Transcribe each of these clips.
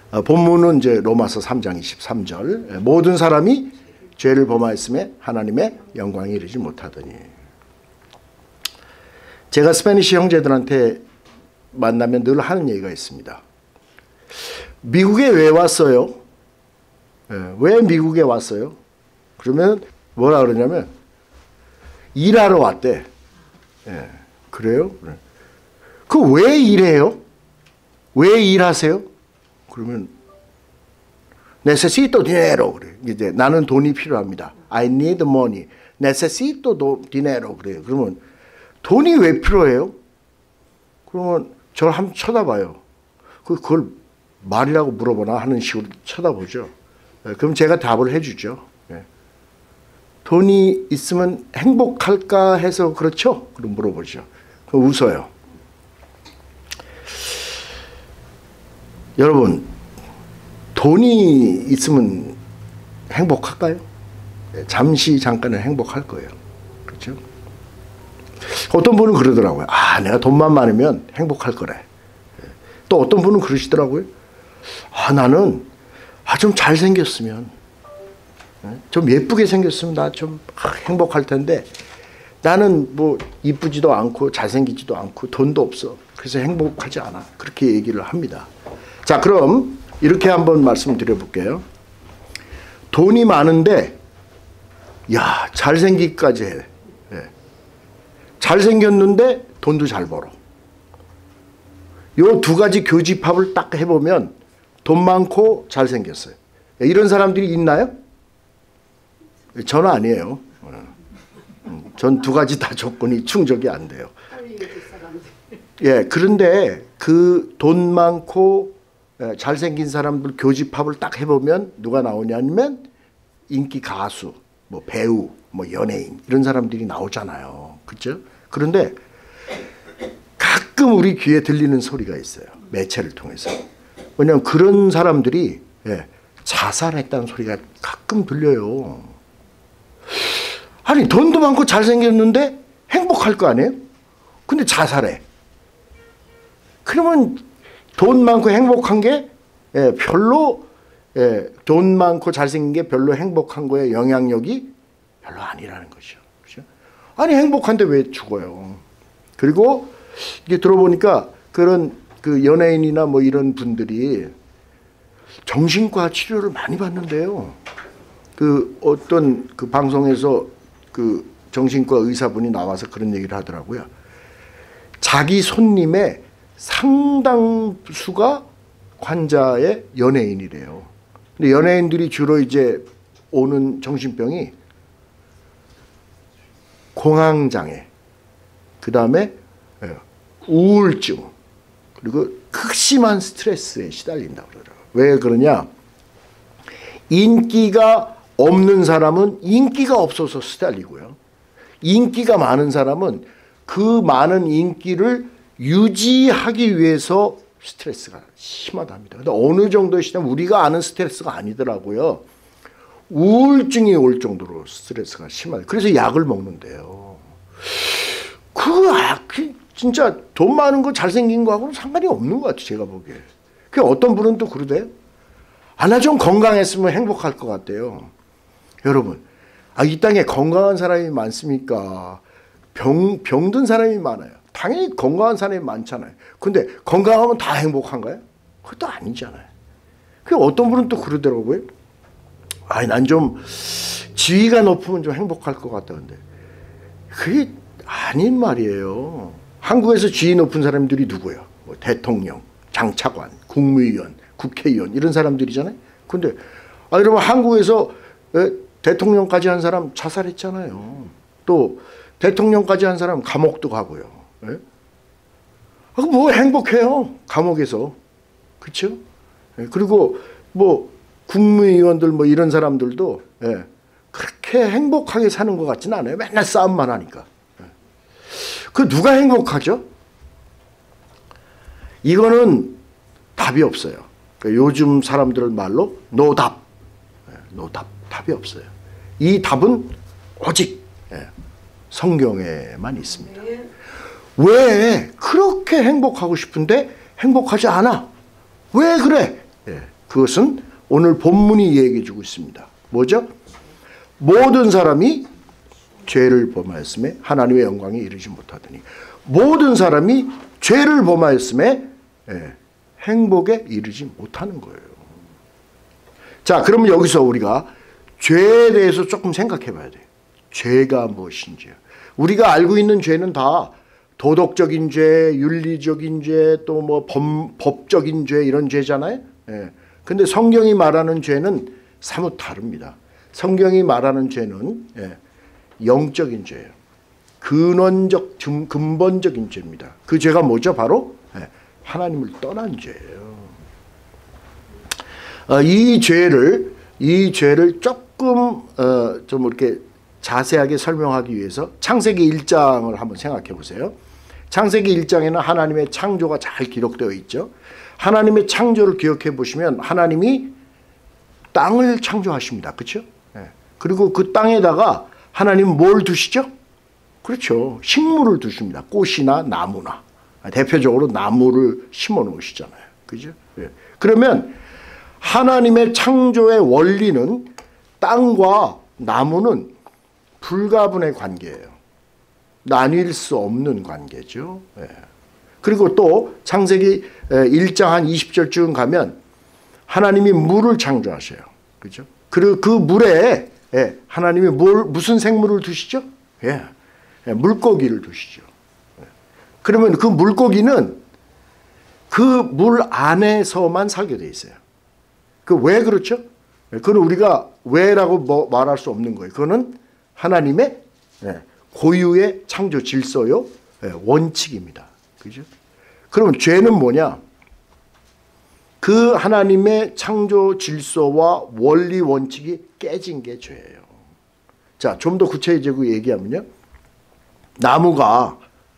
본문은 이제 로마서 3장 23절. 모든 사람이 죄를 범하였음에 하나님의 영광에 이르지 못하더니. 제가 스페니시 형제들한테 만나면 늘 하는 얘기가 있습니다. 미국에 왜 왔어요? 왜 미국에 왔어요? 그러면 뭐라 그러냐면 일하러 왔대. 그래요? 그 왜 일해요? 왜 일하세요? 그러면 necesito dinero 그래. 이제 나는 돈이 필요합니다. I need money. necesito dinero 그래요. 그러면 돈이 왜 필요해요? 그러면 저를 한번 쳐다봐요. 그걸 말이라고 물어보나 하는 식으로 쳐다보죠. 그럼 제가 답을 해주죠. 돈이 있으면 행복할까 해서 그렇죠? 그럼 물어보죠. 그럼 웃어요. 여러분, 돈이 있으면 행복할까요? 잠깐은 행복할 거예요. 그렇죠? 어떤 분은 그러더라고요. 내가 돈만 많으면 행복할 거래. 또 어떤 분은 그러시더라고요. 나는 좀 잘생겼으면, 좀 예쁘게 생겼으면 나 좀 행복할 텐데 나는 뭐 이쁘지도 않고 잘생기지도 않고 돈도 없어. 그래서 행복하지 않아. 그렇게 얘기를 합니다. 자, 그럼 이렇게 한번 말씀드려볼게요. 돈이 많은데 잘생기기까지 해. 잘생겼는데 돈도 잘 벌어. 요 두 가지 교집합을 딱 해보면 돈 많고 잘생겼어요. 이런 사람들이 있나요? 저는 아니에요. 전 두 가지 다 조건이 충족이 안 돼요. 그런데 그 돈 많고 잘생긴 사람들 교집합을 딱 해보면 누가 나오냐면 인기 가수, 뭐 배우, 뭐 연예인 이런 사람들이 나오잖아요. 그렇죠? 그런데 가끔 우리 귀에 들리는 소리가 있어요. 매체를 통해서. 왜냐하면 그런 사람들이 자살했다는 소리가 가끔 들려요. 아니 돈도 많고 잘생겼는데 행복할 거 아니에요? 근데 자살해. 그러면 돈 많고 행복한 게 별로 돈 많고 잘생긴 게 별로 행복한 거에 영향력이 별로 아니라는 거죠. 그렇죠? 아니 행복한데 왜 죽어요? 그리고 이게 들어보니까 그런 그 연예인이나 뭐 이런 분들이 정신과 치료를 많이 받는데요. 그 어떤 그 방송에서 그 정신과 의사분이 나와서 그런 얘기를 하더라고요. 자기 손님의 상당수가 환자의 연예인이래요. 근데 연예인들이 주로 이제 오는 정신병이 공황장애, 그 다음에 우울증, 그리고 극심한 스트레스에 시달린다고 그러더라고요. 왜 그러냐? 인기가 없는 사람은 인기가 없어서 시달리고요. 인기가 많은 사람은 그 많은 인기를 유지하기 위해서 스트레스가 심하답니다. 근데 어느 정도의 시점 우리가 아는 스트레스가 아니더라고요. 우울증이 올 정도로 스트레스가 심하다. 그래서 약을 먹는데요. 진짜 돈 많은 거 잘생긴 거하고는 상관이 없는 것 같아요. 제가 보기에. 그 어떤 분은 또 그러대요. 나 좀 건강했으면 행복할 것 같대요. 여러분, 이 땅에 건강한 사람이 많습니까? 병든 사람이 많아요. 당연히 건강한 사람이 많잖아요. 근데 건강하면 다 행복한가요? 그것도 아니잖아요. 그 어떤 분은 또 그러더라고요. 난 좀 지위가 높으면 좀 행복할 것 같다. 근데 그게 아닌 말이에요. 한국에서 지위 높은 사람들이 누구예요? 뭐 대통령, 장차관, 국무위원, 국회의원 이런 사람들이잖아요. 근데 여러분 한국에서 대통령까지 한 사람 자살했잖아요. 또 대통령까지 한 사람 감옥도 가고요. 뭐 행복해요. 감옥에서. 그렇죠? 그리고 뭐 국무위원들 뭐 이런 사람들도 그렇게 행복하게 사는 것 같지는 않아요. 맨날 싸움만 하니까. 그 누가 행복하죠? 이거는 답이 없어요. 요즘 사람들 말로 노답. 노답. 답이 없어요. 이 답은 오직 성경에만 있습니다. 왜 그렇게 행복하고 싶은데 행복하지 않아? 왜 그래? 그것은 오늘 본문이 얘기해 주고 있습니다. 뭐죠? 모든 사람이 죄를 범하였음에 하나님의 영광에 이르지 못하더니, 모든 사람이 죄를 범하였음에 행복에 이르지 못하는 거예요. 자, 그러면 여기서 우리가 죄에 대해서 조금 생각해 봐야 돼요. 죄가 무엇인지요. 우리가 알고 있는 죄는 다 도덕적인 죄, 윤리적인 죄, 또 뭐 법적인 죄, 이런 죄잖아요. 근데 성경이 말하는 죄는 사뭇 다릅니다. 성경이 말하는 죄는 영적인 죄예요. 근본적인 죄입니다. 그 죄가 뭐죠? 바로 하나님을 떠난 죄예요. 이 죄를 조금 좀 이렇게 자세하게 설명하기 위해서 창세기 1장을 한번 생각해 보세요. 창세기 1장에는 하나님의 창조가 잘 기록되어 있죠. 하나님의 창조를 기억해 보시면 하나님이 땅을 창조하십니다. 그렇죠? 그리고 그 땅에다가 하나님은 뭘 두시죠? 그렇죠. 식물을 두십니다. 꽃이나 나무나. 대표적으로 나무를 심어 놓으시잖아요. 그죠? 그러면 하나님의 창조의 원리는 땅과 나무는 불가분의 관계예요. 나뉠 수 없는 관계죠. 그리고 또 창세기 1장 한 20절쯤 가면 하나님이 물을 창조하셔요. 그죠? 그리고 그 물에 하나님이 무슨 생물을 두시죠? 물고기를 두시죠. 그러면 그 물고기는 그 물 안에서만 살게 돼 있어요. 그 왜 그렇죠? 그건 우리가 왜라고 말할 수 없는 거예요. 그거는 하나님의 고유의 창조 질서요, 원칙입니다. 그죠? 그러면 죄는 뭐냐? 그 하나님의 창조 질서와 원리 원칙이 깨진 게 죄예요. 자, 좀 더 구체적으로 얘기하면요. 나무가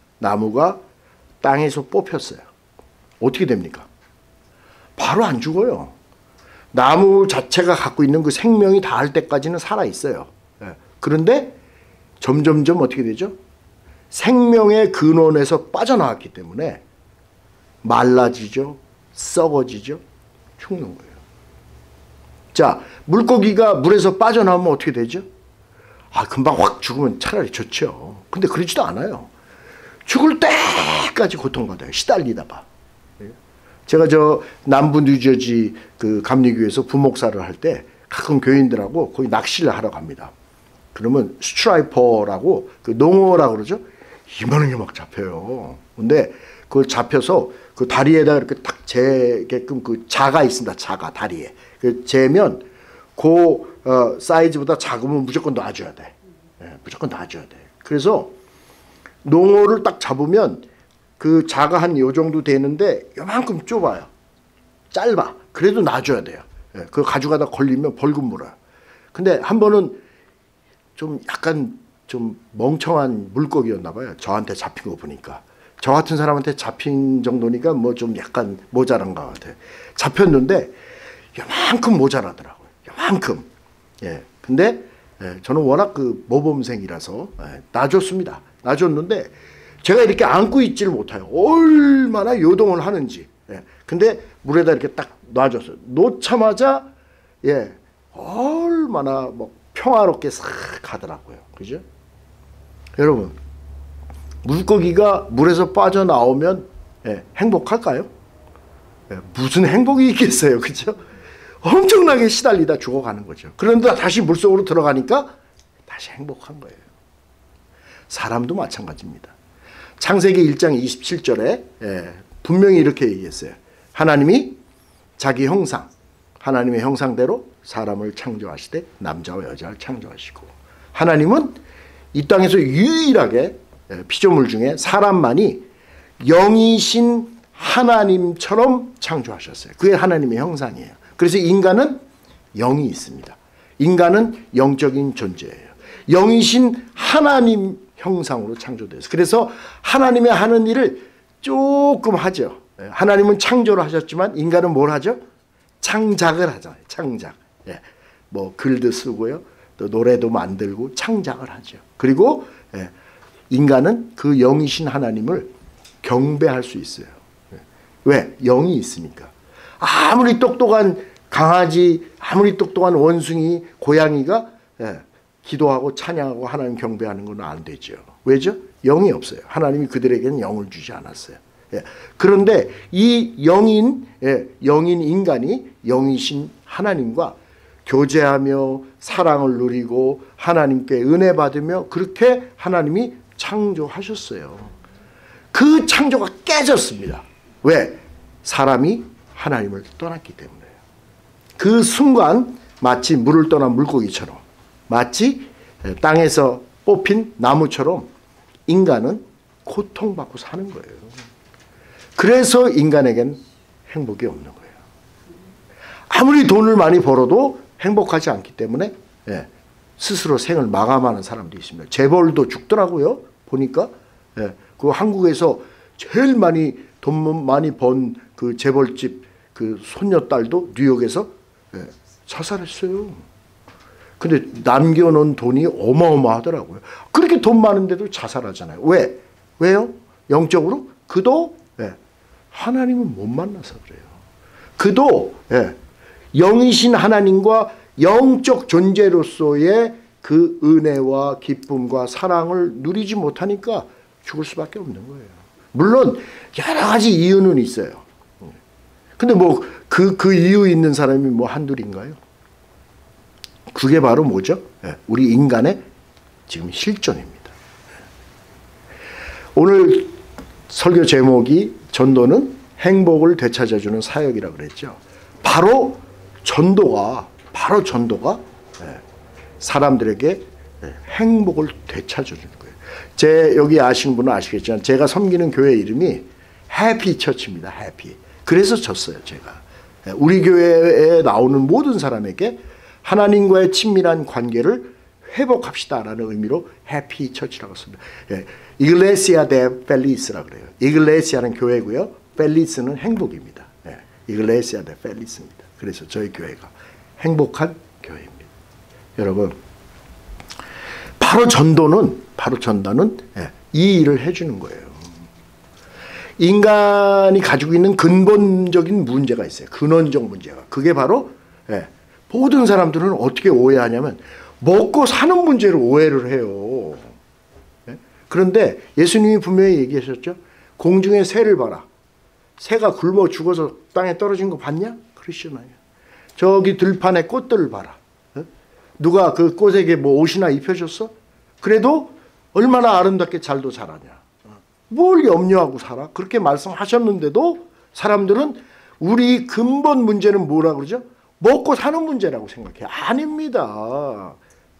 땅에서 뽑혔어요. 어떻게 됩니까? 바로 안 죽어요. 나무 자체가 갖고 있는 그 생명이 닿을 때까지는 살아 있어요. 그런데 점점점 어떻게 되죠? 생명의 근원에서 빠져나왔기 때문에 말라지죠. 썩어지죠. 죽는 거예요. 자, 물고기가 물에서 빠져나오면 어떻게 되죠? 금방 확 죽으면 차라리 좋죠. 근데 그러지도 않아요. 죽을 때까지 고통받아요. 시달리다가. 제가 남부 뉴저지 그 감리교회에서 부목사를 할 때 가끔 교인들하고 거기 낚시를 하러 갑니다. 그러면 스트라이퍼라고 그 농어라고 그러죠. 이만하게 막 잡혀요. 근데 그걸 잡혀서 그 다리에다 이렇게 딱 재게끔 그 자가 있습니다. 자가 다리에. 그 재면 그 사이즈보다 작으면 무조건 놔줘야 돼. 무조건 놔줘야 돼. 그래서 농어를 딱 잡으면 그 자가 한 요 정도 되는데 요만큼 좁아요. 짧아. 그래도 놔줘야 돼요. 그거 가져가다 걸리면 벌금 물어요. 근데 한 번은 좀 약간 좀 멍청한 물고기였나 봐요. 저한테 잡힌 거 보니까. 저 같은 사람한테 잡힌 정도니까 뭐 좀 약간 모자란 것 같아요. 잡혔는데 요만큼 모자라더라고요. 요만큼. 근데 저는 워낙 그 모범생이라서 놔줬습니다. 놔줬는데 제가 이렇게 안고 있지를 못해요. 얼마나 요동을 하는지. 근데 물에다 이렇게 딱 놔줬어요. 놓자마자 얼마나 뭐 평화롭게 싹 가더라고요. 그죠? 여러분, 물고기가 물에서 빠져나오면 행복할까요? 무슨 행복이 있겠어요. 그죠? 엄청나게 시달리다 죽어가는 거죠. 그런데 다시 물속으로 들어가니까 다시 행복한 거예요. 사람도 마찬가지입니다. 창세기 1장 27절에 분명히 이렇게 얘기했어요. 하나님이 자기 형상, 하나님의 형상대로 사람을 창조하시되 남자와 여자를 창조하시고, 하나님은 이 땅에서 유일하게 피조물 중에 사람만이 영이신 하나님처럼 창조하셨어요. 그게 하나님의 형상이에요. 그래서 인간은 영이 있습니다. 인간은 영적인 존재예요. 영이신 하나님 형상으로 창조되었어요. 그래서 하나님이 하는 일을 조금 하죠. 하나님은 창조를 하셨지만 인간은 뭘 하죠? 창작을 하잖아요. 창작. 뭐 글도 쓰고요. 또 노래도 만들고 창작을 하죠. 그리고 인간은 그 영이신 하나님을 경배할 수 있어요. 왜? 영이 있으니까. 아무리 똑똑한 강아지 아무리 똑똑한 원숭이 고양이가 기도하고 찬양하고 하나님 경배하는 건 안 되죠. 왜죠? 영이 없어요. 하나님이 그들에게는 영을 주지 않았어요. 그런데 이 영인 인간이 영이신 하나님과 교제하며 사랑을 누리고 하나님께 은혜 받으며 그렇게 하나님이 창조하셨어요. 그 창조가 깨졌습니다. 왜? 사람이 하나님을 떠났기 때문에요. 그 순간 마치 물을 떠난 물고기처럼, 마치 땅에서 뽑힌 나무처럼 인간은 고통받고 사는 거예요. 그래서 인간에겐 행복이 없는 거예요. 아무리 돈을 많이 벌어도 행복하지 않기 때문에 스스로 생을 마감하는 사람도 있습니다. 재벌도 죽더라고요. 보니까 그 한국에서 제일 많이 돈 많이 번 그 재벌집 그 손녀딸도 뉴욕에서 자살했어요. 근데 남겨놓은 돈이 어마어마하더라고요. 그렇게 돈 많은데도 자살하잖아요. 왜? 왜요? 영적으로? 그도 하나님을 못 만나서 그래요. 그도 영이신 하나님과 영적 존재로서의 그 은혜와 기쁨과 사랑을 누리지 못하니까 죽을 수밖에 없는 거예요. 물론 여러 가지 이유는 있어요. 근데 뭐 그 이유 있는 사람이 뭐 한둘인가요? 그게 바로 뭐죠? 우리 인간의 지금 실존입니다. 오늘 설교 제목이 전도는 행복을 되찾아주는 사역이라고 그랬죠. 바로 전도가 사람들에게 행복을 되찾아주는 거예요. 여기 아시는 분은 아시겠지만 제가 섬기는 교회 이름이 해피 처치입니다. 해피. 그래서 졌어요, 제가. 우리 교회에 나오는 모든 사람에게 하나님과의 친밀한 관계를 회복합시다라는 의미로 해피 처치라고 씁니다. 이글레시아 데 펠리스라고 그래요. 이글레시아는 교회고요. 펠리스는 행복입니다. 이글레시아 데 펠리스입니다. 그래서 저희 교회가 행복한 교회입니다. 여러분, 바로 전도는 이 일을 해주는 거예요. 인간이 가지고 있는 근본적인 문제가 있어요. 근원적 문제가. 그게 바로 모든 사람들은 어떻게 오해하냐면 먹고 사는 문제를 오해를 해요. 그런데 예수님이 분명히 얘기하셨죠. 공중의 새를 봐라. 새가 굶어 죽어서 땅에 떨어진 거 봤냐? 그러시잖아요. 저기 들판의 꽃들을 봐라. 누가 그 꽃에게 뭐 옷이나 입혀줬어? 그래도 얼마나 아름답게 잘도 자라냐. 뭘 염려하고 살아? 그렇게 말씀하셨는데도 사람들은 우리 근본 문제는 뭐라고 그러죠? 먹고 사는 문제라고 생각해요. 아닙니다.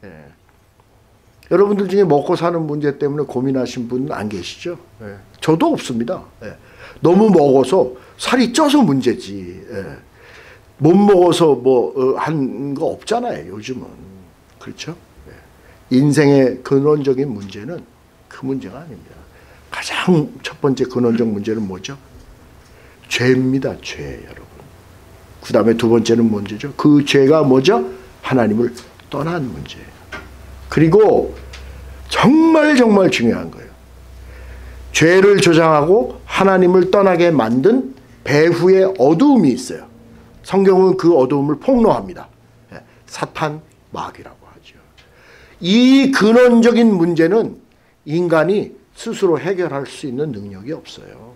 여러분들 중에 먹고 사는 문제 때문에 고민하신 분 안 계시죠? 저도 없습니다. 너무 먹어서 살이 쪄서 문제지. 못 먹어서 뭐 한 거 없잖아요. 요즘은. 그렇죠? 인생의 근원적인 문제는 그 문제가 아닙니다. 가장 첫 번째 근원적 문제는 뭐죠? 죄입니다. 죄, 여러분. 그 다음에 두 번째는 문제죠. 그 죄가 뭐죠? 하나님을 떠난 문제예요. 그리고 정말 중요한 거예요. 죄를 조장하고 하나님을 떠나게 만든 배후의 어두움이 있어요. 성경은 그 어두움을 폭로합니다. 사탄, 마귀라고 하죠. 이 근원적인 문제는 인간이 스스로 해결할 수 있는 능력이 없어요.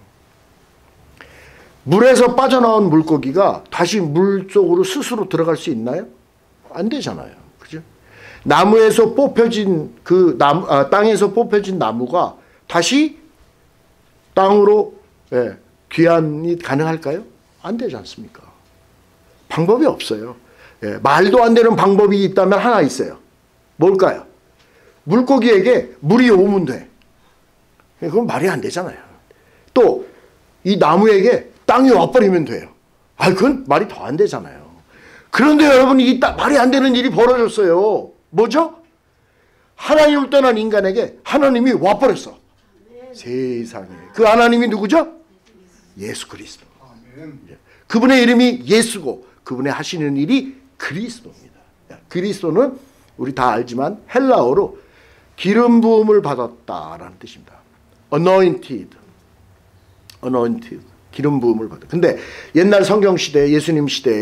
물에서 빠져나온 물고기가 다시 물 속으로 스스로 들어갈 수 있나요? 안 되잖아요. 그죠? 나무에서 뽑혀진 땅에서 뽑혀진 나무가 다시 땅으로 귀환이 가능할까요? 안 되지 않습니까? 방법이 없어요. 말도 안 되는 방법이 있다면 하나 있어요. 뭘까요? 물고기에게 물이 오면 돼. 그건 말이 안 되잖아요. 또 이 나무에게 땅이 와버리면 돼요. 그건 말이 더 안 되잖아요. 그런데 여러분, 말이 안 되는 일이 벌어졌어요. 뭐죠? 하나님을 떠난 인간에게 하나님이 와버렸어. 세상에. 그 하나님이 누구죠? 예수 그리스도. 그분의 이름이 예수고 그분의 하시는 일이 그리스도입니다. 그리스도는 우리 다 알지만 헬라어로 기름 부음을 받았다라는 뜻입니다. anointed. 기름 부음을 받았다. 근데 옛날 성경 시대에, 예수님 시대에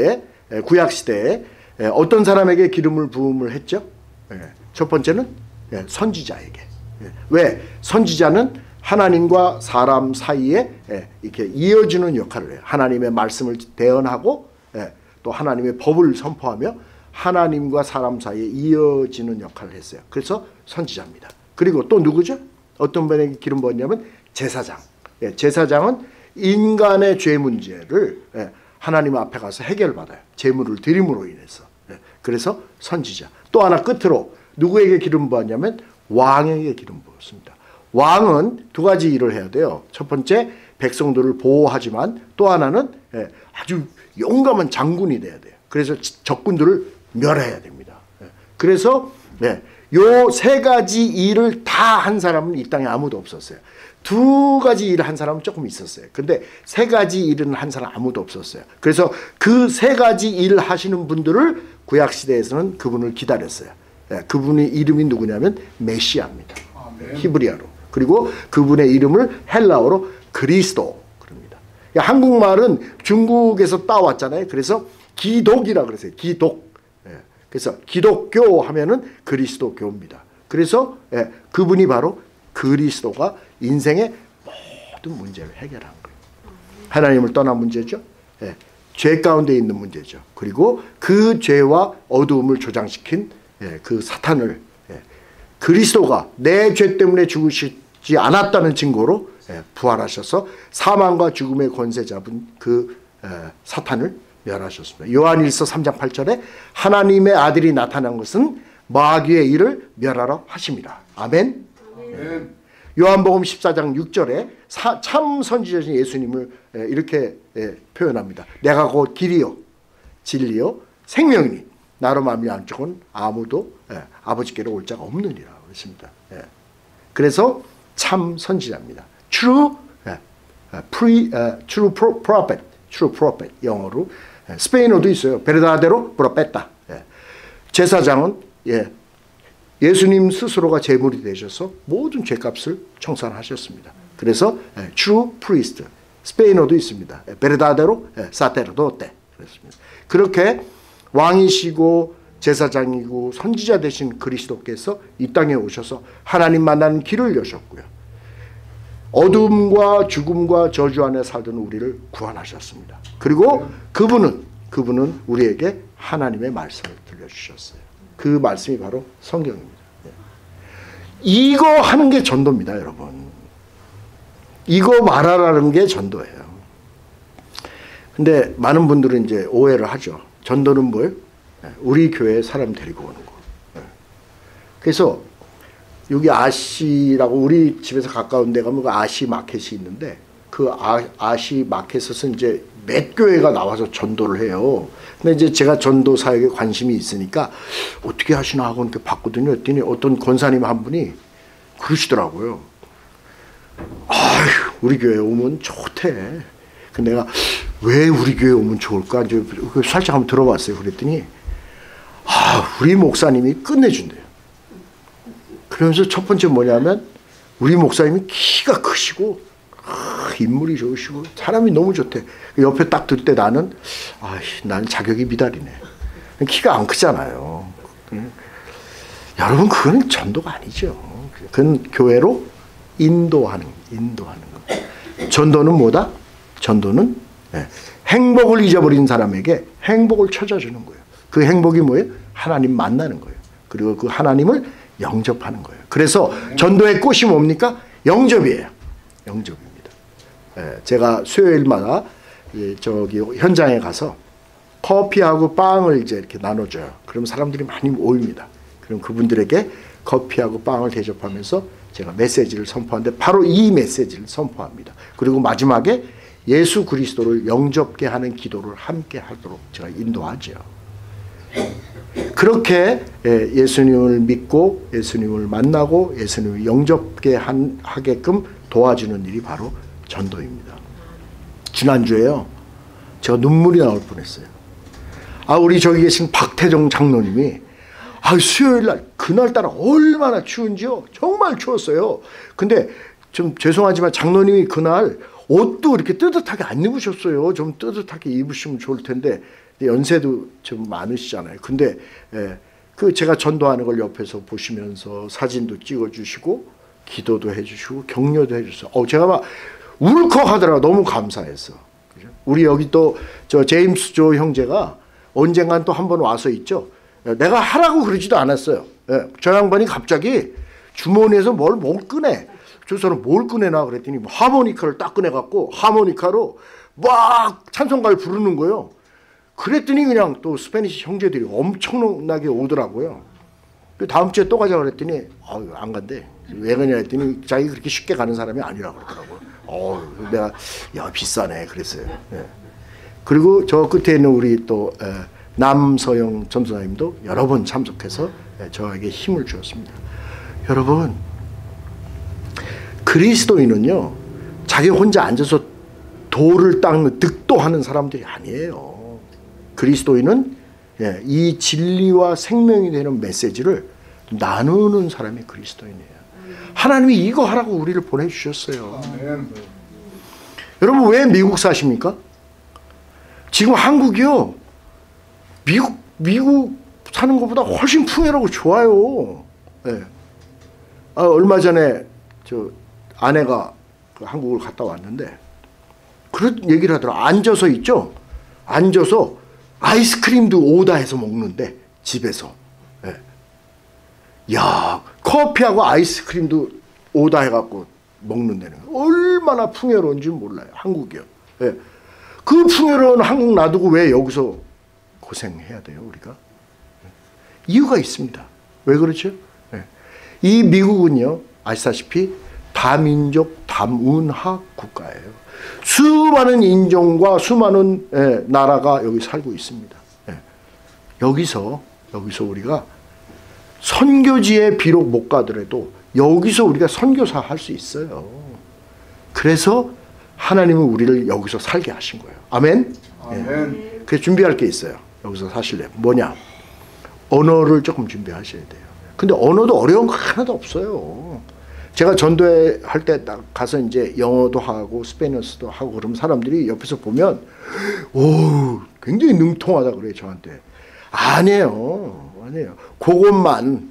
구약 시대에 어떤 사람에게 기름을 부음을 했죠? 첫 번째는 선지자에게. 왜? 선지자는 하나님과 사람 사이에 이렇게 이어주는 역할을 해요. 하나님의 말씀을 대언하고 또 하나님의 법을 선포하며 하나님과 사람 사이에 이어지는 역할을 했어요. 그래서 선지자입니다. 그리고 또 누구죠? 어떤 분에게 기름 부었냐면 제사장. 제사장은 인간의 죄 문제를 하나님 앞에 가서 해결받아요. 제물을 드림으로 인해서. 그래서 선지자. 또 하나 끝으로 누구에게 기름 부었냐면 왕에게 기름 부었습니다. 왕은 두 가지 일을 해야 돼요. 첫 번째, 백성들을 보호하지만 또 하나는 아주 용감한 장군이 돼야 돼요. 그래서 적군들을 멸해야 됩니다. 그래서 요 세 가지 일을 다 한 사람은 이 땅에 아무도 없었어요. 두 가지 일을 한 사람은 조금 있었어요. 근데 세 가지 일은 한 사람 아무도 없었어요. 그래서 그 세 가지 일을 하시는 분들을 구약시대에서는 그분을 기다렸어요. 그분의 이름이 누구냐면 메시아입니다. 히브리어로. 그리고 그분의 이름을 헬라어로 그리스도 그럽니다. 한국말은 중국에서 따왔잖아요. 그래서 기독이라 그랬어요. 기독. 그래서 기독교 하면은 그리스도교입니다. 그래서 그분이 바로 그리스도가 인생의 모든 문제를 해결한 거예요. 하나님을 떠난 문제죠. 죄 가운데 있는 문제죠. 그리고 그 죄와 어두움을 조장시킨 그 사탄을 그리스도가 내 죄 때문에 죽으시지 않았다는 증거로 부활하셔서 사망과 죽음의 권세 잡은 그 사탄을 멸하셨습니다. 요한일서 3장 8절에 하나님의 아들이 나타난 것은 마귀의 일을 멸하러 하심이라. 아멘. 아멘. 요한복음 14장 6절에 참 선지자신 예수님을 이렇게 표현합니다. 내가 곧 길이요 진리요 생명이니 나로 말미암아 아무도 아버지께로 올 자가 없느니라 그랬습니다. 그래서 참 선지자입니다. True prophet, true prophet 영어로 스페인어도 있어요. 베르다데로 프로페타. 제사장은 예수님 스스로가 제물이 되셔서 모든 죄값을 청산하셨습니다. 그래서 true priest 스페인어도 있습니다. 베르다데로 사테르도테 그렇습니다. 그렇게 왕이시고 제사장이고 선지자 되신 그리스도께서 이 땅에 오셔서 하나님 만나는 길을 여셨고요. 어둠과 죽음과 저주 안에 살던 우리를 구원하셨습니다. 그리고 그분은 우리에게 하나님의 말씀을 들려주셨어요. 그 말씀이 바로 성경입니다. 이거 하는 게 전도입니다, 여러분. 이거 말하라는 게 전도예요. 근데 많은 분들은 이제 오해를 하죠. 전도는 뭐예요? 우리 교회에 사람 데리고 오는 거. 그래서 여기 아시라고 우리 집에서 가까운 데 가면 그 아시 마켓이 있는데 그 아시 마켓에서 이제 몇 교회가 나와서 전도를 해요. 근데 이제 제가 전도 사역에 관심이 있으니까 어떻게 하시나 하고 이렇게 봤거든요. 했더니 어떤 권사님 한 분이 그러시더라고요. 아휴, 우리 교회 오면 좋대. 근데 내가 왜 우리 교회 오면 좋을까? 이제 살짝 한번 들어봤어요. 그랬더니 우리 목사님이 끝내준대요. 그러면서 첫 번째 뭐냐면 우리 목사님이 키가 크시고 인물이 좋으시고 사람이 너무 좋대. 옆에 딱 들 때 나는 자격이 미달이네. 키가 안 크잖아요. 여러분 그건 전도가 아니죠. 그건 교회로 인도하는 거. 전도는 뭐다? 전도는 행복을 잊어버린 사람에게 행복을 찾아주는 거예요. 그 행복이 뭐예요? 하나님 만나는 거예요. 그리고 그 하나님을 영접하는 거예요. 그래서 전도의 꽃이 뭡니까? 영접이에요. 영접입니다. 제가 수요일마다 저기 현장에 가서 커피하고 빵을 이제 이렇게 나눠줘요. 그럼 사람들이 많이 모입니다. 그럼 그분들에게 커피하고 빵을 대접하면서 제가 메시지를 선포하는데 바로 이 메시지를 선포합니다. 그리고 마지막에 예수 그리스도를 영접게 하는 기도를 함께 하도록 제가 인도하죠. 그렇게 예수님을 믿고 예수님을 만나고 예수님을 영접게 하게끔 도와주는 일이 바로 전도입니다. 지난주에요. 제가 눈물이 나올 뻔했어요. 우리 저기 계신 박태정 장로님이 수요일날 그날따라 얼마나 추운지요. 정말 추웠어요. 근데 좀 죄송하지만 장로님이 그날 옷도 이렇게 뜨뜻하게 안 입으셨어요. 좀 뜨뜻하게 입으시면 좋을 텐데 연세도 좀 많으시잖아요. 근데 그 제가 전도하는 걸 옆에서 보시면서 사진도 찍어주시고 기도도 해주시고 격려도 해주셔서 제가 막 울컥하더라고. 너무 감사했어. 그죠? 우리 여기 또 저 제임스 조 형제가 언젠간 또 한 번 와서 있죠. 내가 하라고 그러지도 않았어요. 저 양반이 갑자기 주머니에서 뭘 꺼내. 저 사람 뭘 꺼내나 그랬더니 하모니카를 딱 꺼내갖고 하모니카로 막 찬송가를 부르는 거예요. 그랬더니 그냥 또 스페니시 형제들이 엄청나게 오더라고요. 다음 주에 또 가자 그랬더니 안 간대. 왜 그러냐 했더니 자기 그렇게 쉽게 가는 사람이 아니라고 그러더라고요. 내가 야 비싸네 그랬어요. 그리고 저 끝에 있는 우리 또 남서영 전도사님도 여러 번 참석해서 저에게 힘을 주었습니다. 여러분, 그리스도인은요 자기 혼자 앉아서 돌을 닦는 득도하는 사람들이 아니에요. 그리스도인은 이 진리와 생명이 되는 메시지를 나누는 사람이 그리스도인이에요. 하나님이 이거 하라고 우리를 보내주셨어요. 여러분 왜 미국 사십니까? 지금 한국이요 미국 사는 것보다 훨씬 풍요롭고 좋아요. 얼마 전에 저 아내가 한국을 갔다 왔는데 그런 얘기를 하더라. 앉아서 있죠. 앉아서 아이스크림도 오다해서 먹는데 집에서. 야 커피하고 아이스크림도 오다해갖고 먹는다는 거 얼마나 풍요로운지 몰라요. 한국이요. 그 풍요로운 한국 놔두고 왜 여기서 고생해야 돼요 우리가? 이유가 있습니다. 왜 그렇죠? 이 미국은요 아시다시피 다민족 다문화 국가예요. 수많은 인종과 수많은 나라가 여기 살고 있습니다. 여기서 우리가 선교지에 비록 못 가더라도 여기서 우리가 선교사 할 수 있어요. 그래서 하나님은 우리를 여기서 살게 하신 거예요. 아멘? 아멘. 그래서 준비할 게 있어요. 여기서 사실래 뭐냐? 언어를 조금 준비하셔야 돼요. 근데 언어도 어려운 거 하나도 없어요. 제가 전도회 할 때 가서 이제 영어도 하고 스페인어도 하고 그러면 사람들이 옆에서 보면 오 굉장히 능통하다 그래요 저한테. 아니에요. 그것만.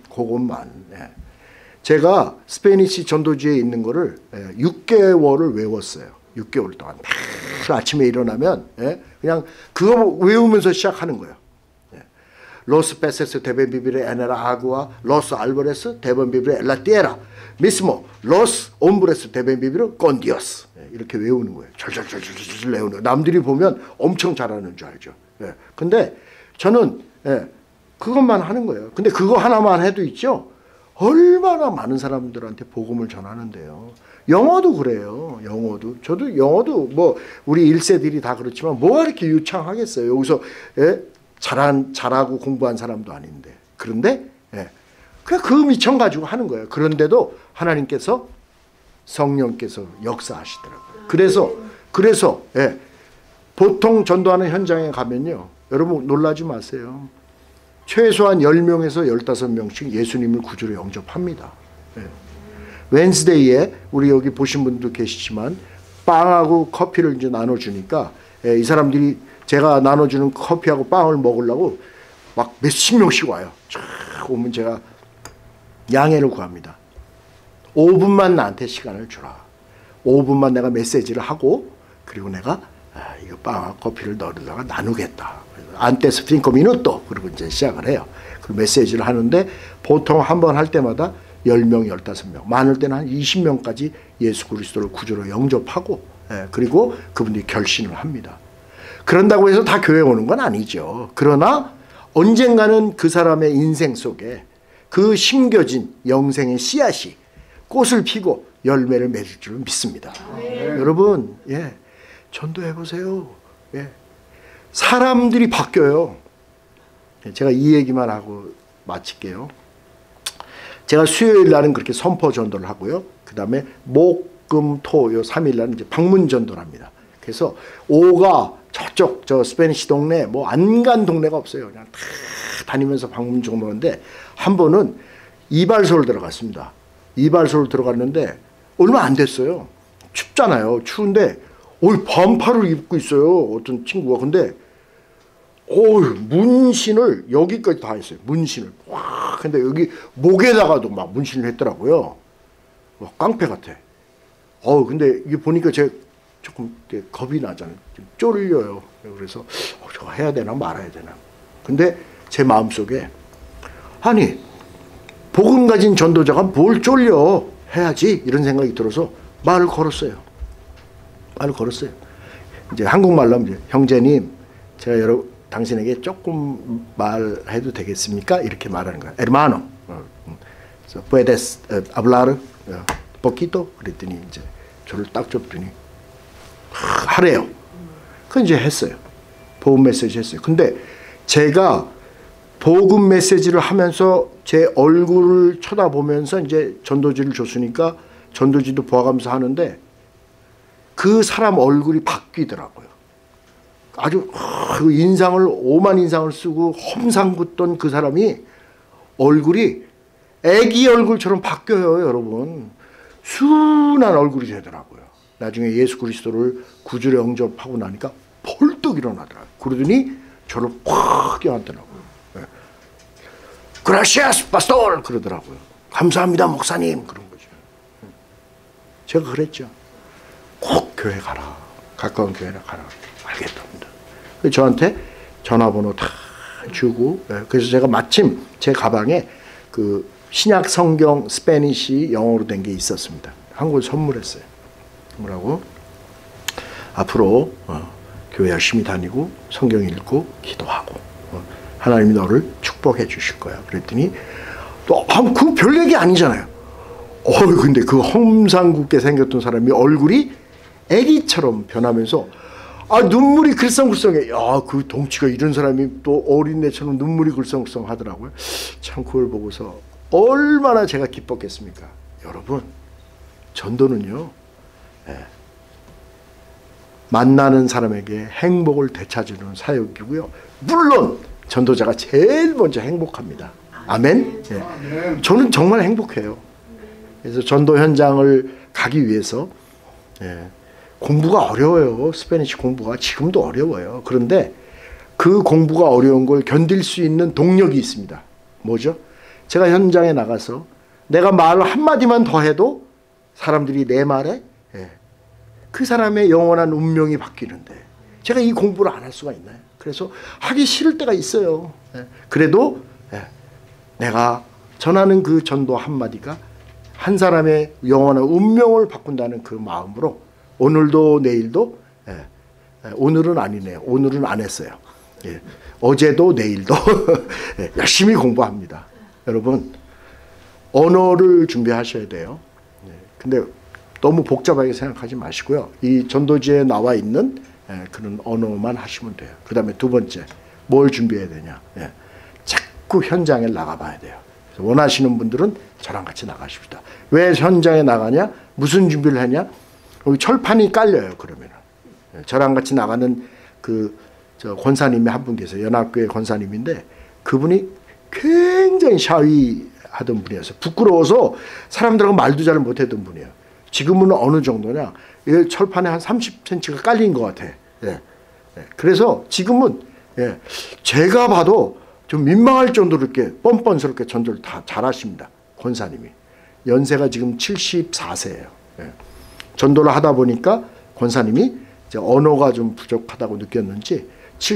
제가 스페니시 전도지에 있는 거를 6개월을 외웠어요. 6개월 동안 매일 아침에 일어나면 그냥 그거 외우면서 시작하는 거예요. 로스 페세스 데벤비비레 에네라 아구아 로스 알바레스 데벤비비레 엘라티에라 미스모 로스 옴브레스 데벤비비레 건디오스 이렇게 외우는 거예요. 절절절절 외우는 거예요. 남들이 보면 엄청 잘하는 줄 알죠. 근데 저는 그것만 하는 거예요. 근데 그거 하나만 해도 있죠. 얼마나 많은 사람들한테 복음을 전하는데요. 영어도 그래요. 영어도 저도 영어도 뭐 우리 1세들이 다 그렇지만 뭐가 이렇게 유창하겠어요. 여기서 잘하고 공부한 사람도 아닌데. 그런데 그냥 그 미천 가지고 하는 거예요. 그런데도 하나님께서 성령께서 역사하시더라고요. 그래서 보통 전도하는 현장에 가면요. 여러분 놀라지 마세요. 최소한 10명에서 15명씩 예수님을 구주로 영접합니다. 웬스데이에 우리 여기 보신 분도 계시지만 빵하고 커피를 이제 나눠주니까 이 사람들이 제가 나눠주는 커피하고 빵을 먹으려고 막 몇십 명씩 와요. 쫙 오면 제가 양해를 구합니다. 5분만 나한테 시간을 주라. 5분만 내가 메시지를 하고 그리고 내가 이거 빵하고 커피를 너희들과 나누겠다. 안테스 5 minuto 그리고 이제 시작을 해요. 그 메시지를 하는데 보통 한 번 할 때마다 10명, 15명, 많을 때는 한 20명까지 예수 그리스도를 구주로 영접하고 그리고 그분들이 결신을 합니다. 그런다고 해서 다 교회 오는 건 아니죠. 그러나 언젠가는 그 사람의 인생 속에 그 심겨진 영생의 씨앗이 꽃을 피고 열매를 맺을 줄 믿습니다. 여러분 전도해 보세요. 사람들이 바뀌어요. 제가 이 얘기만 하고 마칠게요. 제가 수요일 날은 그렇게 선포 전도를 하고요. 그 다음에 목, 금, 토, 요 3일 날은 이제 방문 전도를 합니다. 그래서 오가 저쪽 저 스페니시 동네 뭐 안 간 동네가 없어요. 그냥 다 다니면서 방문 전도하는데 한 번은 이발소를 들어갔습니다. 이발소를 들어갔는데 얼마 안 됐어요. 춥잖아요. 추운데 반팔을 입고 있어요. 어떤 친구가. 근데 문신을 여기까지 다 했어요. 문신을. 와, 근데 여기 목에다가도 막 문신을 했더라고요. 와, 깡패 같아. 근데 이게 보니까 제가 조금 겁이 나잖아요. 좀 쫄려요. 그래서 저거 해야 되나 말아야 되나. 근데 제 마음속에 아니 복음 가진 전도자가 뭘 쫄려 해야지 이런 생각이 들어서 말을 걸었어요. 이제 한국말로 하면 형제님 제가 당신에게 조금 말해도 되겠습니까? 이렇게 말하는 거야. Hermano, puedes hablar poquito? 그랬더니 이제 저를 딱 줬더니 하래요. 그 이제 했어요. 복음 메시지 했어요. 근데 제가 복음 메시지를 하면서 제 얼굴을 쳐다보면서 이제 전도지를 줬으니까 전도지도 보아가면서 하는데 그 사람 얼굴이 바뀌더라고요. 아주 그 인상을 오만 인상을 쓰고 험상궂던 그 사람이 얼굴이 애기 얼굴처럼 바뀌어요, 여러분. 순한 얼굴이 되더라고요. 나중에 예수 그리스도를 구주로 영접하고 나니까 벌떡 일어나더라고요. 그러더니 저를 확 껴안더라고요. 그라시아스 파스토르 그러더라고요. 감사합니다 목사님 그런 거죠. 제가 그랬죠. 꼭 교회 가라. 가까운 교회나 가라. 알겠답니다. 저한테 전화번호 다 주고 그래서 제가 마침 제 가방에 그 신약 성경 스페니시 영어로 된 게 있었습니다. 한국에 선물했어요. 뭐라고? 앞으로 교회 열심히 다니고 성경 읽고 기도하고 하나님이 너를 축복해 주실 거야. 그랬더니 또 그 별 얘기 아니잖아요. 근데 그 험상궂게 생겼던 사람이 얼굴이 애기처럼 변하면서 눈물이 글썽글썽해. 그 덩치가 이런 사람이 또 어린애처럼 눈물이 글썽글썽 하더라고요. 참 그걸 보고서 얼마나 제가 기뻤겠습니까? 여러분, 전도는요, 만나는 사람에게 행복을 되찾으는 사역이고요. 물론 전도자가 제일 먼저 행복합니다. 아멘? 저는 정말 행복해요. 그래서 전도 현장을 가기 위해서 공부가 어려워요. 스페니쉬 공부가 지금도 어려워요. 그런데 그 공부가 어려운 걸 견딜 수 있는 동력이 있습니다. 뭐죠? 제가 현장에 나가서 내가 말 한마디만 더 해도 사람들이 내 말에 그 사람의 영원한 운명이 바뀌는데 제가 이 공부를 안 할 수가 있나요? 그래서 하기 싫을 때가 있어요. 그래도 내가 전하는 그 전도 한마디가 한 사람의 영원한 운명을 바꾼다는 그 마음으로 오늘도 내일도 오늘은 아니네요. 오늘은 안 했어요. 어제도 내일도 열심히 공부합니다. 여러분 언어를 준비하셔야 돼요. 근데 너무 복잡하게 생각하지 마시고요. 이 전도지에 나와 있는 그런 언어만 하시면 돼요. 그 다음에 두 번째 뭘 준비해야 되냐. 자꾸 현장에 나가봐야 돼요. 그래서 원하시는 분들은 저랑 같이 나가십시다. 왜 현장에 나가냐? 무슨 준비를 하냐? 여기 철판이 깔려요. 그러면 저랑 같이 나가는 저 권사님이 한 분 계세요. 연합교회 권사님인데 그분이 굉장히 샤이하던 분이었어요. 부끄러워서 사람들하고 말도 잘 못했던 분이에요. 지금은 어느 정도냐? 이 철판에 한 30cm가 깔린 것 같아. 그래서 지금은 제가 봐도 좀 민망할 정도로 이렇게 뻔뻔스럽게 전도를 다 잘하십니다. 권사님이. 연세가 지금 74세예요. 전도를 하다 보니까 권사님이 이제 언어가 좀 부족하다고 느꼈는지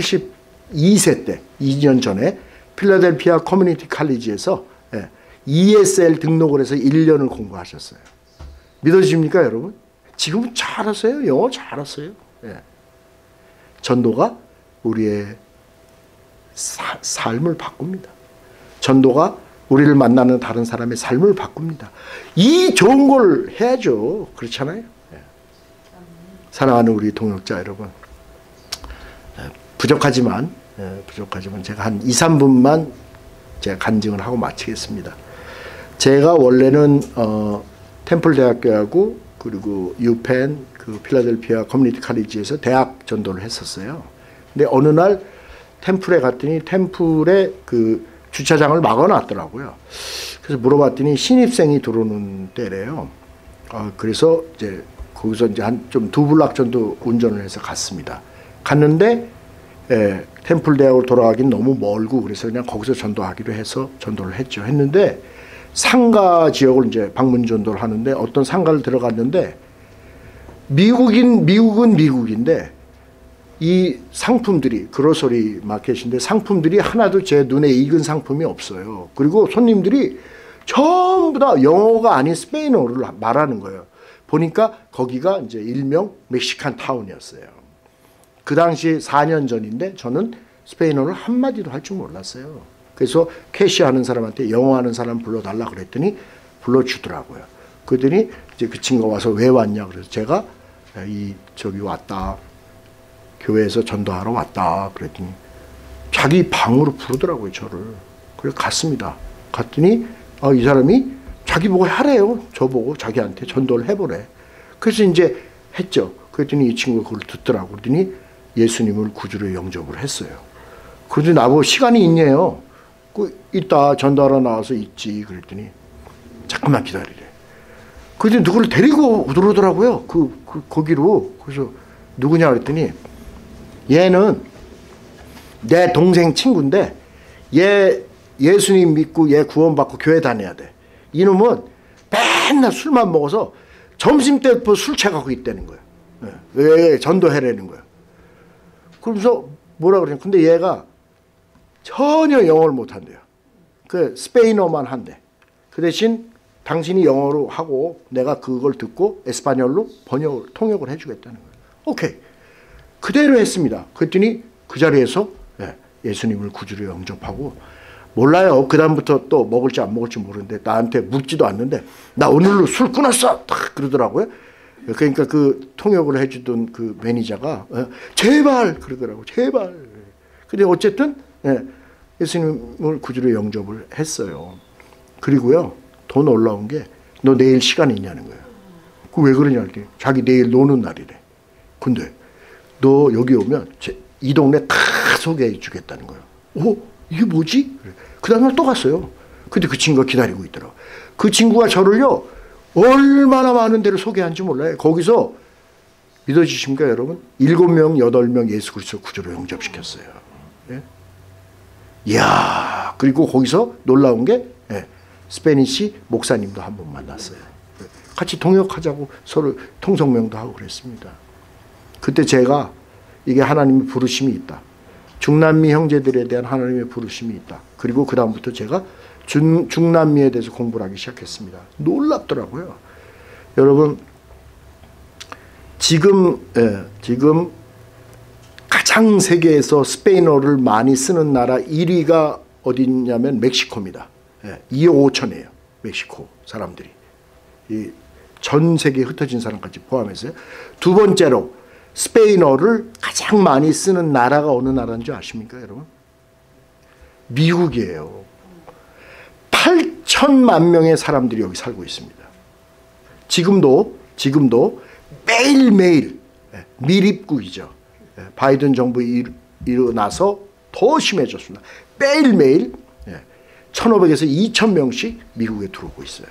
72세 때 2년 전에 필라델피아 커뮤니티 칼리지에서 ESL 등록을 해서 1년을 공부하셨어요. 믿어지십니까 여러분? 지금은 잘하세요. 영어 잘하세요. 전도가 우리의 삶을 바꿉니다. 전도가 우리를 만나는 다른 사람의 삶을 바꿉니다. 이 좋은 걸 해야죠. 그렇잖아요. 사랑하는 우리 동역자 여러분, 부족하지만 제가 한 2, 3분만 제가 간증을 하고 마치겠습니다. 제가 원래는 템플 대학교하고 그리고 유펜 그 필라델피아 커뮤니티 칼리지에서 대학 전도를 했었어요. 근데 어느 날 템플에 갔더니 템플에 그 주차장을 막아놨더라고요. 그래서 물어봤더니 신입생이 들어오는 때래요. 그래서 이제 거기서 이제 한 좀 2블락 정도 운전을 해서 갔습니다. 갔는데 템플 대학으로 돌아가긴 너무 멀고 그래서 그냥 거기서 전도하기로 해서 전도를 했죠. 했는데 상가 지역을 이제 방문 전도를 하는데 어떤 상가를 들어갔는데 미국은 미국인데 이 상품들이 그로서리 마켓인데 상품들이 하나도 제 눈에 익은 상품이 없어요. 그리고 손님들이 전부 다 영어가 아닌 스페인어를 말하는 거예요. 보니까 거기가 이제 일명 멕시칸 타운이었어요. 그 당시 4년 전인데 저는 스페인어를 한마디도 할 줄 몰랐어요. 그래서 캐시하는 사람한테 영어 하는 사람 불러달라 그랬더니 불러주더라고요. 그랬더니 이제 그 친구가 와서 왜 왔냐 그래서 제가 저기 왔다. 교회에서 전도하러 왔다. 그랬더니 자기 방으로 부르더라고요, 저를. 그래서 갔습니다. 갔더니 이 사람이 자기 보고 하래요. 저보고 자기한테 전도를 해보래. 그래서 이제 했죠. 그랬더니 이 친구가 그걸 듣더라고. 그랬더니 예수님을 구주로 영접을 했어요. 그러더니 나보고 시간이 있냐요. 이따 전도하러 나와서 있지. 그랬더니 잠깐만 기다리래. 그랬더니 누구를 데리고 들어오더라고요. 거기로. 그래서 누구냐 그랬더니 얘는 내 동생 친구인데 얘 예수님 믿고 얘 구원받고 교회 다녀야 돼. 이놈은 맨날 술만 먹어서 점심때부터 술 취하고 있다는 거예요. 왜 전도해라는 거예요. 그러면서 뭐라 그러냐. 근데 얘가 전혀 영어를 못한대요. 그 스페인어만 한대. 그 대신 당신이 영어로 하고 내가 그걸 듣고 에스파뇰로 통역을 해주겠다는 거예요. 오케이. 그대로 했습니다. 그랬더니 그 자리에서 예수님을 구주로 영접하고 몰라요. 그 다음부터 또 먹을지 안 먹을지 모르는데 나한테 묻지도 않는데 나 오늘로 술 끊었어. 딱 그러더라고요. 그러니까 그 통역을 해주던 그 매니저가 제발 그러더라고. 제발. 근데 어쨌든 예수님을 구주로 영접을 했어요. 그리고요. 더 놀라운 게 너 내일 시간 있냐는 거예요. 그 왜 그러냐 했더니 자기 내일 노는 날이래. 근데 너 여기 오면 이 동네 다 소개해 주겠다는 거예요. 이게 뭐지? 그 다음날 또 갔어요. 근데 그 친구가 기다리고 있더라고. 그 친구가 저를요 얼마나 많은 데를 소개한지 몰라요. 거기서 믿어주십니까 여러분? 7명 8명 예수 그리스도 구주로 영접시켰어요. 예? 이야. 그리고 거기서 놀라운 게 스페니시 목사님도 한 번 만났어요. 같이 통역하자고 서로 통성명도 하고 그랬습니다. 그때 제가 이게 하나님의 부르심이 있다. 중남미 형제들에 대한 하나님의 부르심이 있다. 그리고 그 다음부터 제가 중남미에 대해서 공부를 하기 시작했습니다. 놀랍더라고요. 여러분 지금 가장 세계에서 스페인어를 많이 쓰는 나라 1위가 어디냐면 멕시코입니다. 2억 5천이에요. 멕시코 사람들이. 전 세계에 흩어진 사람까지 포함해서요. 두 번째로 스페인어를 가장 많이 쓰는 나라가 어느 나라인 줄 아십니까 여러분? 미국이에요. 8천만 명의 사람들이 여기 살고 있습니다. 지금도 매일매일 밀입국이죠. 바이든 정부 일어나서 더 심해졌습니다. 매일매일 1,500에서 2,000명씩 미국에 들어오고 있어요.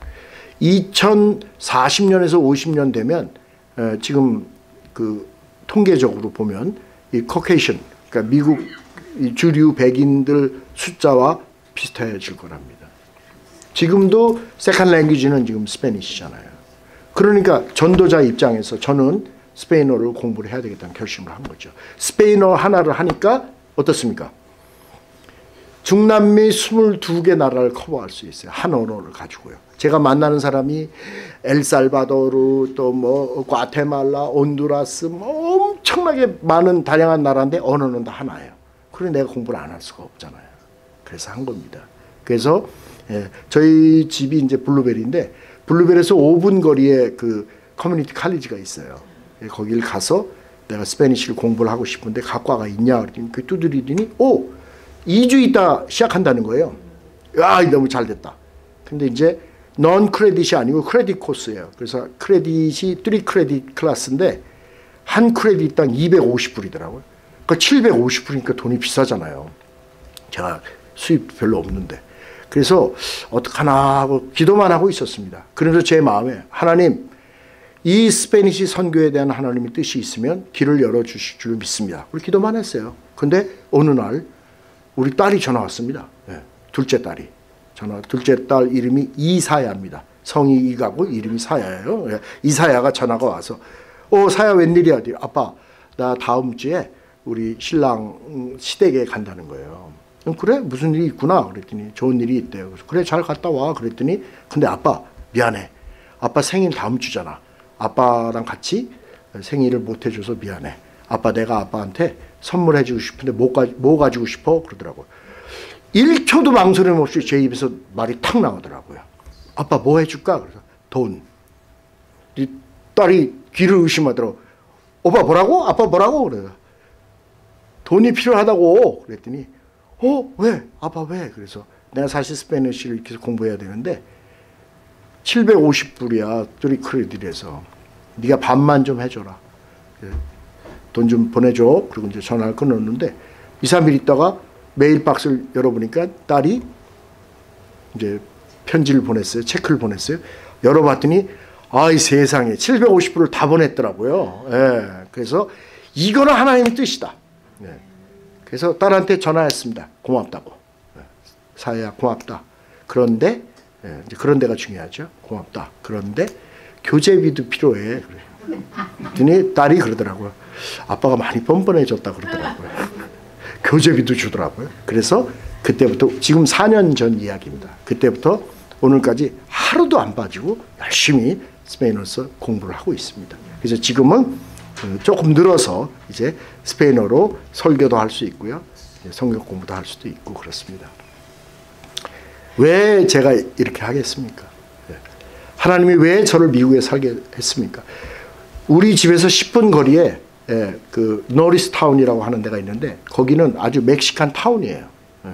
2040년에서 50년 되면 지금 그 통계적으로 보면 이 커케이션, 그러니까 미국 주류 백인들 숫자와 비슷해질 거랍니다. 지금도 세컨 랭귀지는 지금 스페니시잖아요. 그러니까 전도자 입장에서 저는 스페인어를 공부를 해야 되겠다는 결심을 한 거죠. 스페인어 하나를 하니까 어떻습니까? 중남미 22개 나라를 커버할 수 있어요. 한 언어를 가지고요. 제가 만나는 사람이 엘살바도르 또 뭐 과테말라, 온두라스 엄청나게 많은 다양한 나라인데 언어는 다 하나예요. 그래 내가 공부를 안 할 수가 없잖아요. 그래서 한 겁니다. 그래서 저희 집이 이제 블루벨인데 블루벨에서 5분 거리에 그 커뮤니티 칼리지가 있어요. 거길 가서 내가 스페니쉬를 공부를 하고 싶은데 학과가 있냐 그랬더니 그 두드리더니 2주 있다 시작한다는 거예요. 야, 너무 잘 됐다. 근데 이제 넌 크레딧이 아니고 크레딧 코스예요. 그래서 크레딧이 3 크레딧 클래스인데 한 크레딧당 250불이더라고요. 그러니까 750불이니까 돈이 비싸잖아요. 제가 수입 별로 없는데. 그래서 어떡하나 하고 기도만 하고 있었습니다. 그래서 제 마음에 하나님 이 스페니시 선교에 대한 하나님의 뜻이 있으면 길을 열어주실 줄 믿습니다. 우리 기도만 했어요. 근데 어느 날 우리 딸이 전화 왔습니다. 네, 둘째 딸이. 둘째 딸 이름이 이사야입니다. 성이 이가고 이름이 사야예요. 네, 이사야가 전화가 와서 사야 웬일이야? 아빠 나 다음 주에 우리 신랑 시댁에 간다는 거예요. 그래? 무슨 일이 있구나. 그랬더니 좋은 일이 있대요. 그래서 그래 잘 갔다 와. 그랬더니 근데 아빠 미안해. 아빠 생일 다음 주잖아. 아빠랑 같이 생일을 못 해줘서 미안해. 아빠 내가 아빠한테 선물해주고 싶은데 뭐 가지고 싶어? 그러더라고요. 1초도 망설임 없이 제 입에서 말이 탁 나오더라고요. 아빠 뭐 해줄까? 그래서 돈. 이 딸이 귀를 의심하더라고. 오빠 뭐라고? 아빠 뭐라고? 그래서 돈이 필요하다고. 그랬더니 왜? 아빠 왜? 그래서 내가 사실 스페니쉬를 이렇게 공부해야 되는데 750불이야. 3 크레딧에서. 네가 반만 좀 해줘라. 돈 좀 보내줘. 그리고 이제 전화를 끊었는데 2, 3일 있다가 메일 박스를 열어보니까 딸이 이제 편지를 보냈어요. 체크를 보냈어요. 열어봤더니 아이 세상에 750불을 다 보냈더라고요. 예. 그래서 이거는 하나님의 뜻이다. 예. 그래서 딸한테 전화했습니다. 고맙다고. 예. 사야 고맙다. 그런데 이제 그런 데가 중요하죠. 고맙다. 그런데 교재비도 필요해. 그랬더니 딸이 그러더라고요. 아빠가 많이 뻔뻔해졌다 그러더라고요. 교재비도 주더라고요. 그래서 그때부터 지금 4년 전 이야기입니다. 그때부터 오늘까지 하루도 안 빠지고 열심히 스페인어서 공부를 하고 있습니다. 그래서 지금은 조금 늘어서 이제 스페인어로 설교도 할 수 있고요. 성경 공부도 할 수도 있고 그렇습니다. 왜 제가 이렇게 하겠습니까? 하나님이 왜 저를 미국에 살게 했습니까? 우리 집에서 10분 거리에 그 노리스 타운이라고 하는 데가 있는데 거기는 아주 멕시칸 타운이에요.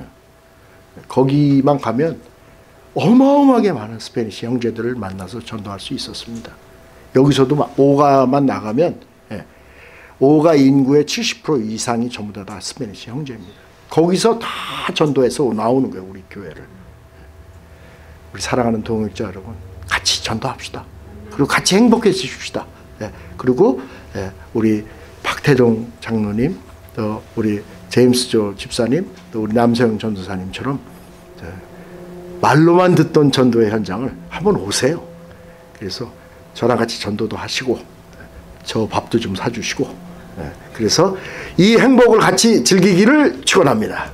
거기만 가면 어마어마하게 많은 스페니시 형제들을 만나서 전도할 수 있었습니다. 여기서도 오가만 나가면 오가 인구의 70% 이상이 전부 다 스페니시 형제입니다. 거기서 다 전도해서 나오는 거예요. 우리 교회를. 우리 사랑하는 동역자 여러분 같이 전도합시다. 그리고 같이 행복해지십시다. 그리고 우리 박태종 장로님 또 우리 제임스 조 집사님 또 우리 남서영 전도사님처럼 말로만 듣던 전도의 현장을 한번 오세요. 그래서 저랑 같이 전도도 하시고 저 밥도 좀 사주시고 그래서 이 행복을 같이 즐기기를 축원합니다.